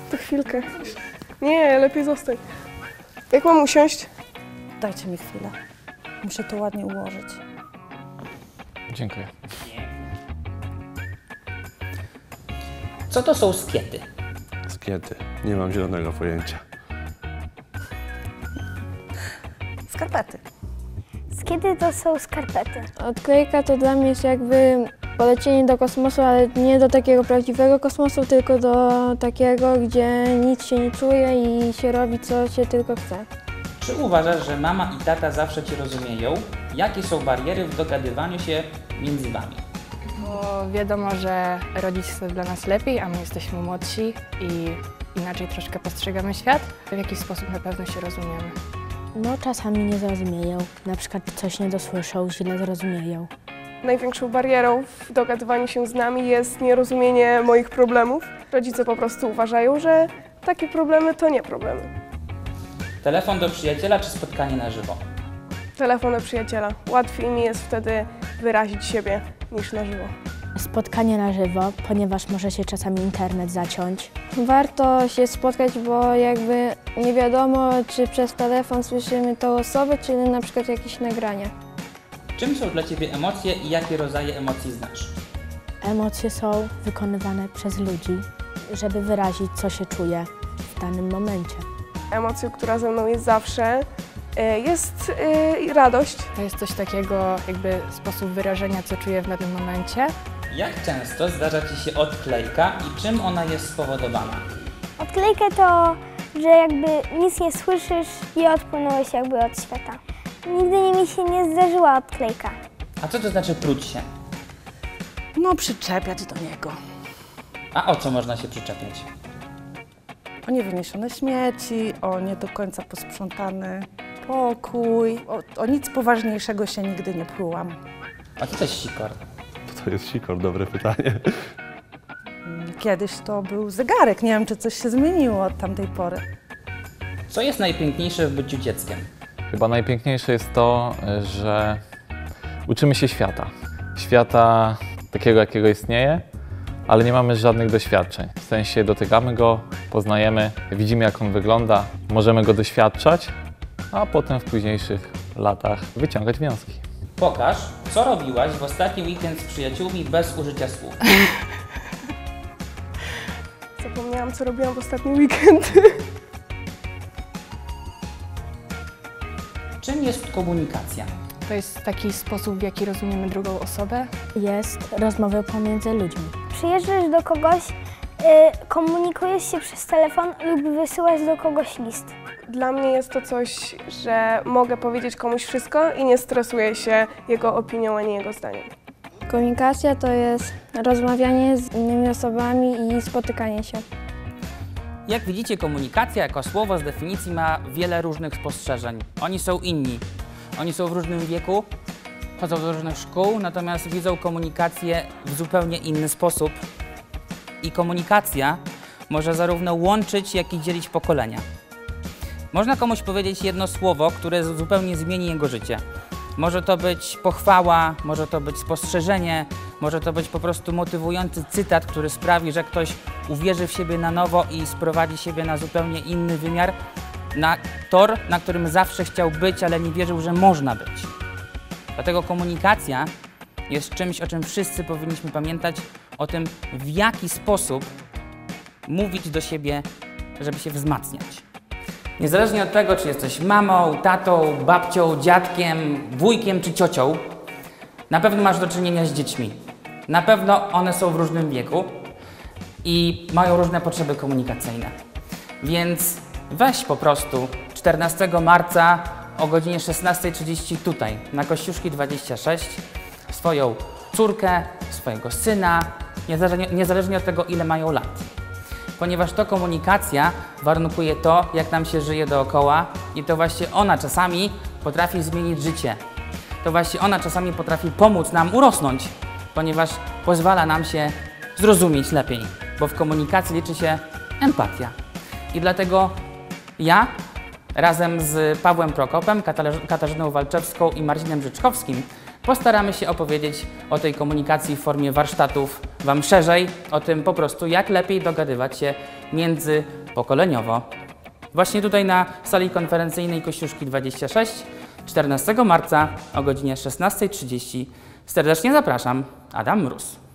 To chwilkę. Nie, lepiej zostań. Jak mam usiąść? Dajcie mi chwilę. Muszę to ładnie ułożyć. Dziękuję. Co to są skiety? Skiety. Nie mam zielonego pojęcia. Skarpety. Skiety to są skarpety. Odklejka to dla mnie jest jakby polecienie do kosmosu, ale nie do takiego prawdziwego kosmosu, tylko do takiego, gdzie nic się nie czuje i się robi, co się tylko chce. Czy uważasz, że mama i tata zawsze Cię rozumieją? Jakie są bariery w dogadywaniu się między Wami? Bo wiadomo, że rodzice są dla nas lepiej, a my jesteśmy młodsi i inaczej troszkę postrzegamy świat. W jakiś sposób na pewno się rozumiemy. No czasami nie zrozumieją, na przykład coś nie dosłyszą, źle zrozumieją. Największą barierą w dogadywaniu się z nami jest nierozumienie moich problemów. Rodzice po prostu uważają, że takie problemy to nie problemy. Telefon do przyjaciela czy spotkanie na żywo? Telefon do przyjaciela. Łatwiej mi jest wtedy wyrazić siebie niż na żywo. Spotkanie na żywo, ponieważ może się czasami internet zaciąć. Warto się spotkać, bo jakby nie wiadomo, czy przez telefon słyszymy tą osobę, czy na przykład jakieś nagrania. Czym są dla Ciebie emocje i jakie rodzaje emocji znasz? Emocje są wykonywane przez ludzi, żeby wyrazić, co się czuje w danym momencie. Emocją, która ze mną jest zawsze, jest radość. To jest coś takiego, jakby sposób wyrażenia, co czuję w danym momencie. Jak często zdarza Ci się odklejka i czym ona jest spowodowana? Odklejkę to, że jakby nic nie słyszysz i odpłynąłeś jakby od świata. Nigdy mi się nie zdarzyła odklejka. A co to znaczy pruć się? No, przyczepiać do niego. A o co można się przyczepiać? O niewyniesione śmieci, o nie do końca posprzątany pokój. O nic poważniejszego się nigdy nie prułam. A co to jest sikor? To jest sikor, dobre pytanie. Kiedyś to był zegarek, nie wiem, czy coś się zmieniło od tamtej pory. Co jest najpiękniejsze w byciu dzieckiem? Chyba najpiękniejsze jest to, że uczymy się świata. Świata takiego, jakiego istnieje, ale nie mamy żadnych doświadczeń. W sensie dotykamy go, poznajemy, widzimy, jak on wygląda, możemy go doświadczać, a potem w późniejszych latach wyciągać wnioski. Pokaż, co robiłaś w ostatni weekend z przyjaciółmi bez użycia słów. Zapomniałam, co robiłam w ostatni weekend. Czym jest komunikacja? To jest taki sposób, w jaki rozumiemy drugą osobę. Jest rozmowa pomiędzy ludźmi. Przyjeżdżasz do kogoś, komunikujesz się przez telefon lub wysyłasz do kogoś list. Dla mnie jest to coś, że mogę powiedzieć komuś wszystko i nie stresuję się jego opinią, ani jego zdaniem. Komunikacja to jest rozmawianie z innymi osobami i spotykanie się. Jak widzicie, komunikacja jako słowo z definicji ma wiele różnych spostrzeżeń. Oni są inni. Oni są w różnym wieku, chodzą do różnych szkół, natomiast widzą komunikację w zupełnie inny sposób. I komunikacja może zarówno łączyć, jak i dzielić pokolenia. Można komuś powiedzieć jedno słowo, które zupełnie zmieni jego życie. Może to być pochwała, może to być spostrzeżenie, może to być po prostu motywujący cytat, który sprawi, że ktoś uwierzy w siebie na nowo i sprowadzi siebie na zupełnie inny wymiar, na tor, na którym zawsze chciał być, ale nie wierzył, że można być. Dlatego komunikacja jest czymś, o czym wszyscy powinniśmy pamiętać, o tym, w jaki sposób mówić do siebie, żeby się wzmacniać. Niezależnie od tego, czy jesteś mamą, tatą, babcią, dziadkiem, wujkiem czy ciocią, na pewno masz do czynienia z dziećmi. Na pewno one są w różnym wieku i mają różne potrzeby komunikacyjne. Więc weź po prostu 14 marca o godzinie 16:30 tutaj, na Kościuszki 26, swoją córkę, swojego syna, niezależnie od tego, ile mają lat. Ponieważ to komunikacja warunkuje to, jak nam się żyje dookoła i to właśnie ona czasami potrafi zmienić życie. To właśnie ona czasami potrafi pomóc nam urosnąć, ponieważ pozwala nam się zrozumieć lepiej, bo w komunikacji liczy się empatia. I dlatego ja razem z Pawłem Prokopem, Katarzyną Walczewską i Marcinem Życzkowskim postaramy się opowiedzieć o tej komunikacji w formie warsztatów Wam szerzej, o tym po prostu, jak lepiej dogadywać się międzypokoleniowo. Właśnie tutaj na sali konferencyjnej Kościuszki 26, 14 marca o godzinie 16:30. Serdecznie zapraszam, Adam Mróz.